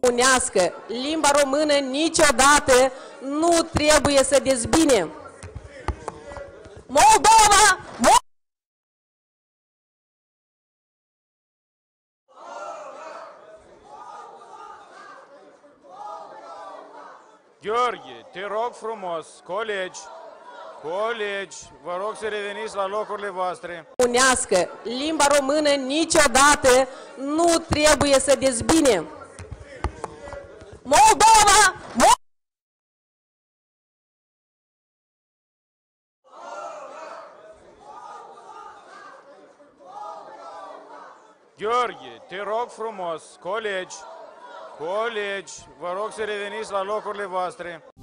unească. Limba română niciodată nu trebuie să dezbine. Moldova! Gheorghe, te rog frumos, colegi, vă rog să reveniți la locurile voastre. Unească. Limba română niciodată nu trebuie să dezbine. Moldova! Gheorghe, te rog frumos, colegi, vă rog să reveniți la locurile voastre.